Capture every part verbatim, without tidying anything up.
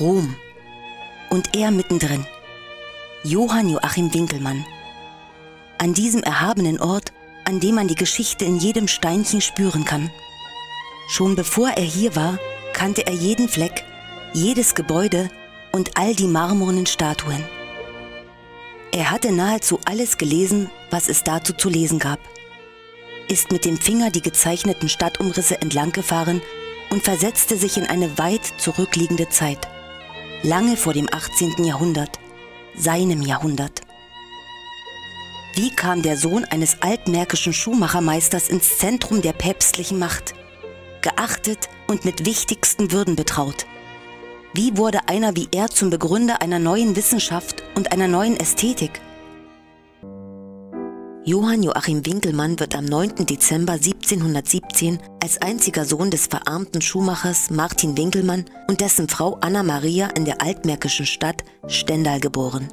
Rom. Und er mittendrin. Johann Joachim Winckelmann. An diesem erhabenen Ort, an dem man die Geschichte in jedem Steinchen spüren kann. Schon bevor er hier war, kannte er jeden Fleck, jedes Gebäude und all die marmornen Statuen. Er hatte nahezu alles gelesen, was es dazu zu lesen gab, ist mit dem Finger die gezeichneten Stadtumrisse entlang gefahren und versetzte sich in eine weit zurückliegende Zeit, lange vor dem achtzehnten Jahrhundert, seinem Jahrhundert. Wie kam der Sohn eines altmärkischen Schuhmachermeisters ins Zentrum der päpstlichen Macht? Geachtet und mit wichtigsten Würden betraut. Wie wurde einer wie er zum Begründer einer neuen Wissenschaft und einer neuen Ästhetik? Johann Joachim Winckelmann wird am neunten Dezember siebzehnhundertsiebzehn als einziger Sohn des verarmten Schuhmachers Martin Winckelmann und dessen Frau Anna Maria in der altmärkischen Stadt Stendal geboren.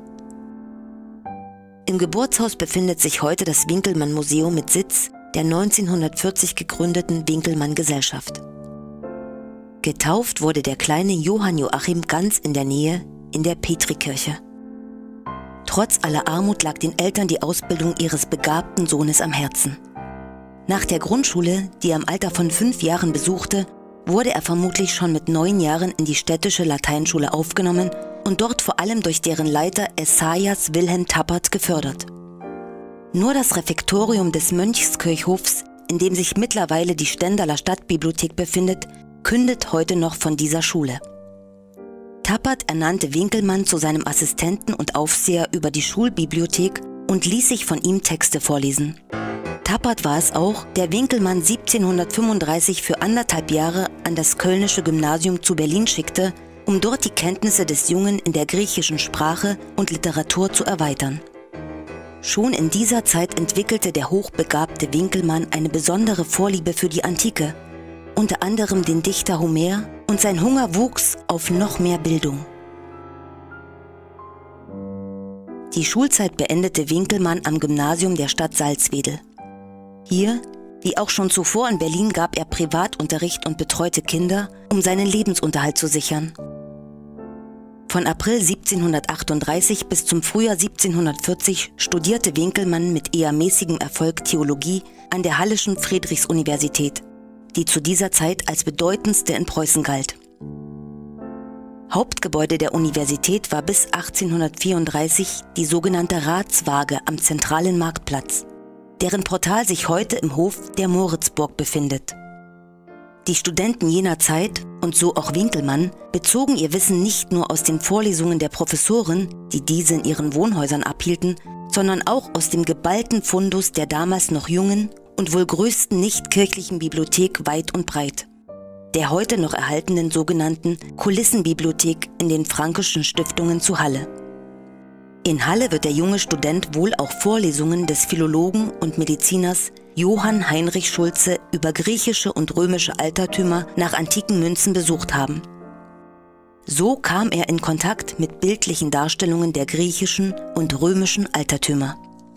Im Geburtshaus befindet sich heute das Winckelmann-Museum mit Sitz der neunzehnhundertvierzig gegründeten Winckelmann-Gesellschaft. Getauft wurde der kleine Johann Joachim ganz in der Nähe, in der Petrikirche. Trotz aller Armut lag den Eltern die Ausbildung ihres begabten Sohnes am Herzen. Nach der Grundschule, die er im Alter von fünf Jahren besuchte, wurde er vermutlich schon mit neun Jahren in die städtische Lateinschule aufgenommen und dort vor allem durch deren Leiter Esaias Wilhelm Tappert gefördert. Nur das Refektorium des Mönchskirchhofs, in dem sich mittlerweile die Stendaler Stadtbibliothek befindet, kündet heute noch von dieser Schule. Tappert ernannte Winckelmann zu seinem Assistenten und Aufseher über die Schulbibliothek und ließ sich von ihm Texte vorlesen. Tappert war es auch, der Winckelmann siebzehnhundertfünfunddreißig für anderthalb Jahre an das Kölnische Gymnasium zu Berlin schickte, um dort die Kenntnisse des Jungen in der griechischen Sprache und Literatur zu erweitern. Schon in dieser Zeit entwickelte der hochbegabte Winckelmann eine besondere Vorliebe für die Antike, unter anderem den Dichter Homer, und sein Hunger wuchs auf noch mehr Bildung. Die Schulzeit beendete Winckelmann am Gymnasium der Stadt Salzwedel. Hier, wie auch schon zuvor in Berlin, gab er Privatunterricht und betreute Kinder, um seinen Lebensunterhalt zu sichern. Von April siebzehnhundertachtunddreißig bis zum Frühjahr siebzehnhundertvierzig studierte Winckelmann mit eher mäßigem Erfolg Theologie an der Hallischen Friedrichs-Universität, die zu dieser Zeit als bedeutendste in Preußen galt. Hauptgebäude der Universität war bis achtzehnhundertvierunddreißig die sogenannte Ratswaage am zentralen Marktplatz, deren Portal sich heute im Hof der Moritzburg befindet. Die Studenten jener Zeit, und so auch Winckelmann, bezogen ihr Wissen nicht nur aus den Vorlesungen der Professoren, die diese in ihren Wohnhäusern abhielten, sondern auch aus dem geballten Fundus der damals noch jungen und wohl größten nichtkirchlichen Bibliothek weit und breit, der heute noch erhaltenen sogenannten Kulissenbibliothek in den Franckeschen Stiftungen zu Halle. In Halle wird der junge Student wohl auch Vorlesungen des Philologen und Mediziners Johann Heinrich Schulze über griechische und römische Altertümer nach antiken Münzen besucht haben. So kam er in Kontakt mit bildlichen Darstellungen der griechischen und römischen Altertümer.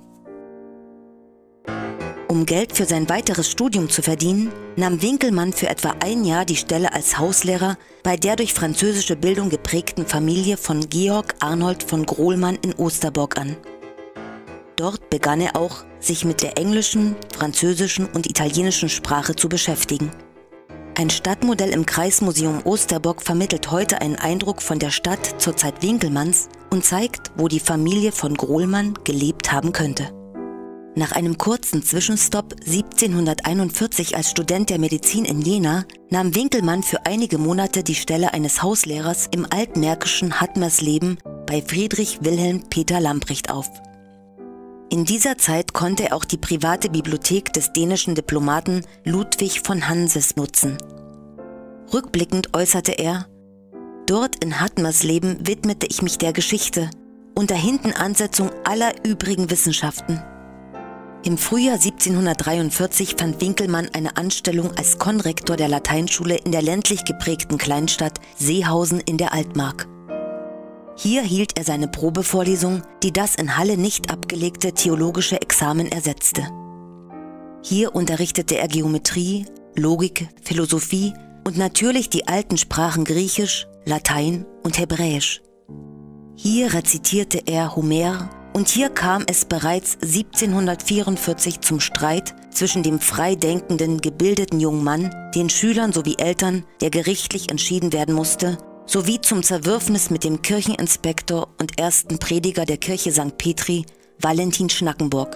Um Geld für sein weiteres Studium zu verdienen, nahm Winckelmann für etwa ein Jahr die Stelle als Hauslehrer bei der durch französische Bildung geprägten Familie von Georg Arnold von Grohlmann in Osterborg an. Dort begann er auch, sich mit der englischen, französischen und italienischen Sprache zu beschäftigen. Ein Stadtmodell im Kreismuseum Osterborg vermittelt heute einen Eindruck von der Stadt zur Zeit Winckelmanns und zeigt, wo die Familie von Grohlmann gelebt haben könnte. Nach einem kurzen Zwischenstopp siebzehnhunderteinundvierzig als Student der Medizin in Jena nahm Winckelmann für einige Monate die Stelle eines Hauslehrers im altmärkischen Hattmersleben bei Friedrich Wilhelm Peter Lamprecht auf. In dieser Zeit konnte er auch die private Bibliothek des dänischen Diplomaten Ludwig von Hanses nutzen. Rückblickend äußerte er: Dort in Hattmersleben widmete ich mich der Geschichte, unter Hintenansetzung aller übrigen Wissenschaften. Im Frühjahr siebzehnhundertdreiundvierzig fand Winckelmann eine Anstellung als Konrektor der Lateinschule in der ländlich geprägten Kleinstadt Seehausen in der Altmark. Hier hielt er seine Probevorlesung, die das in Halle nicht abgelegte theologische Examen ersetzte. Hier unterrichtete er Geometrie, Logik, Philosophie und natürlich die alten Sprachen Griechisch, Latein und Hebräisch. Hier rezitierte er Homer und hier kam es bereits siebzehnhundertvierundvierzig zum Streit zwischen dem frei denkenden, gebildeten jungen Mann, den Schülern sowie Eltern, der gerichtlich entschieden werden musste, sowie zum Zerwürfnis mit dem Kircheninspektor und ersten Prediger der Kirche Sankt Petri, Valentin Schnackenburg.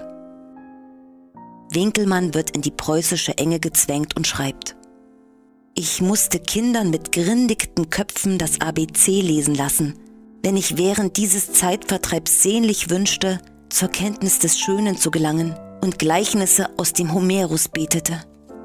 Winkelmann wird in die preußische Enge gezwängt und schreibt: Ich musste Kindern mit grindigten Köpfen das A B C lesen lassen, wenn ich während dieses Zeitvertreibs sehnlich wünschte, zur Kenntnis des Schönen zu gelangen und Gleichnisse aus dem Homerus betete.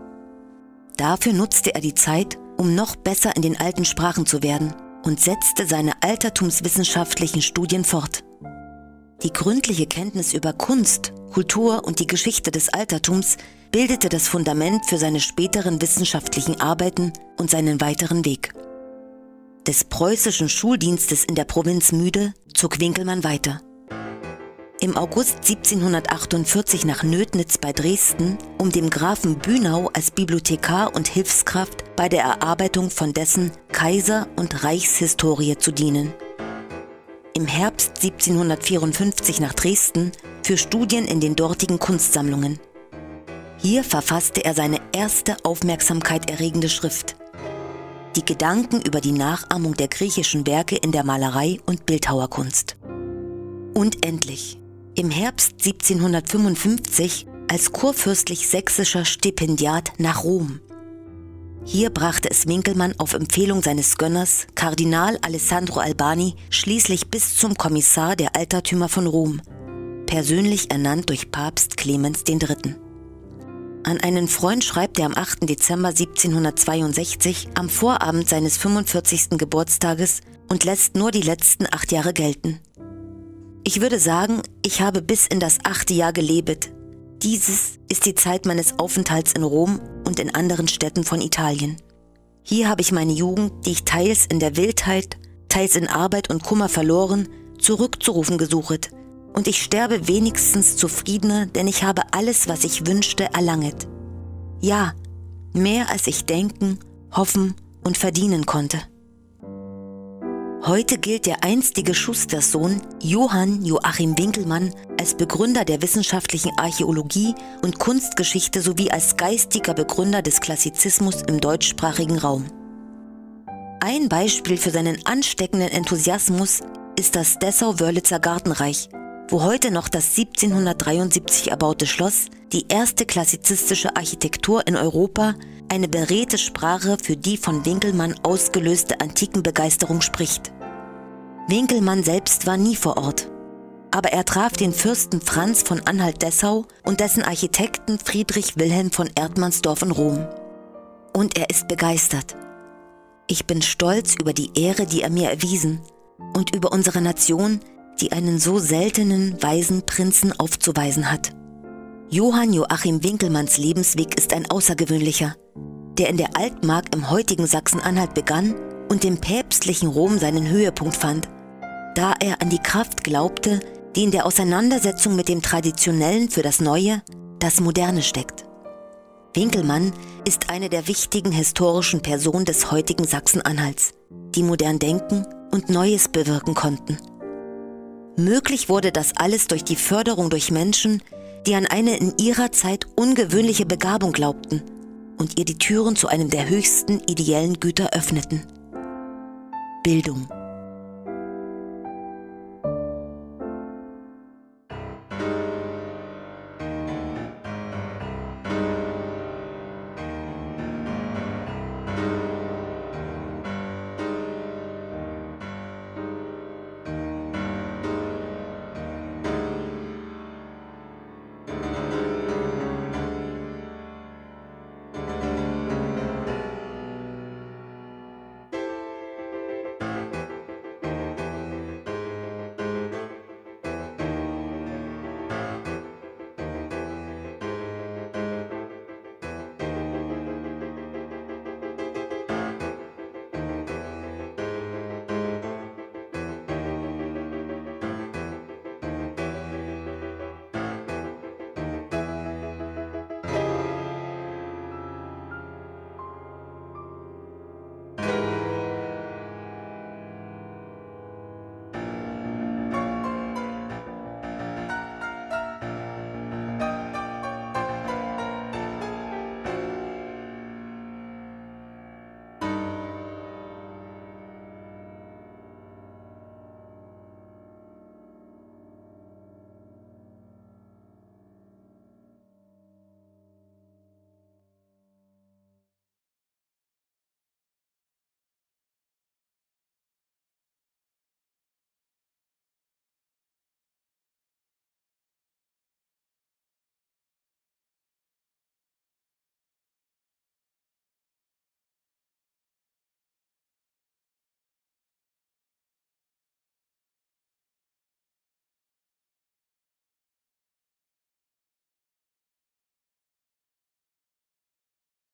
Dafür nutzte er die Zeit, um noch besser in den alten Sprachen zu werden und setzte seine altertumswissenschaftlichen Studien fort. Die gründliche Kenntnis über Kunst, Kultur und die Geschichte des Altertums bildete das Fundament für seine späteren wissenschaftlichen Arbeiten und seinen weiteren Weg. Des preußischen Schuldienstes in der Provinz Müde zog Winkelmann weiter. Im August siebzehnhundertachtundvierzig nach Nödnitz bei Dresden, um dem Grafen Bünau als Bibliothekar und Hilfskraft bei der Erarbeitung von dessen Kaiser- und Reichshistorie zu dienen. Im Herbst siebzehnhundertvierundfünfzig nach Dresden für Studien in den dortigen Kunstsammlungen. Hier verfasste er seine erste aufmerksamkeit erregende Schrift: Die Gedanken über die Nachahmung der griechischen Werke in der Malerei und Bildhauerkunst. Und endlich, im Herbst siebzehnhundertfünfundfünfzig als kurfürstlich-sächsischer Stipendiat nach Rom. Hier brachte es Winkelmann auf Empfehlung seines Gönners, Kardinal Alessandro Albani, schließlich bis zum Kommissar der Altertümer von Rom, persönlich ernannt durch Papst Clemens der Dritte. An einen Freund schreibt er am achten Dezember siebzehnhundertzweiundsechzig am Vorabend seines fünfundvierzigsten Geburtstages und lässt nur die letzten acht Jahre gelten. Ich würde sagen, ich habe bis in das achte Jahr gelebt. Dieses ist die Zeit meines Aufenthalts in Rom und in anderen Städten von Italien. Hier habe ich meine Jugend, die ich teils in der Wildheit, teils in Arbeit und Kummer verloren, zurückzurufen gesuchet. Und ich sterbe wenigstens zufriedener, denn ich habe alles, was ich wünschte, erlanget. Ja, mehr als ich denken, hoffen und verdienen konnte. Heute gilt der einstige Schusterssohn Johann Joachim Winkelmann als Begründer der wissenschaftlichen Archäologie und Kunstgeschichte sowie als geistiger Begründer des Klassizismus im deutschsprachigen Raum. Ein Beispiel für seinen ansteckenden Enthusiasmus ist das Dessau-Wörlitzer Gartenreich, wo heute noch das siebzehnhundertdreiundsiebzig erbaute Schloss, die erste klassizistische Architektur in Europa, eine beredte Sprache für die von Winkelmann ausgelöste Antikenbegeisterung spricht. Winkelmann selbst war nie vor Ort, aber er traf den Fürsten Franz von Anhalt-Dessau und dessen Architekten Friedrich Wilhelm von Erdmannsdorf in Rom. Und er ist begeistert. Ich bin stolz über die Ehre, die er mir erwiesen, und über unsere Nation, die einen so seltenen, weisen Prinzen aufzuweisen hat. Johann Joachim Winkelmanns Lebensweg ist ein außergewöhnlicher, der in der Altmark im heutigen Sachsen-Anhalt begann und im päpstlichen Rom seinen Höhepunkt fand, da er an die Kraft glaubte, die in der Auseinandersetzung mit dem Traditionellen für das Neue, das Moderne steckt. Winkelmann ist eine der wichtigen historischen Personen des heutigen Sachsen-Anhalts, die modern denken und Neues bewirken konnten. Möglich wurde das alles durch die Förderung durch Menschen, die an eine in ihrer Zeit ungewöhnliche Begabung glaubten und ihr die Türen zu einem der höchsten ideellen Güter öffneten: Bildung.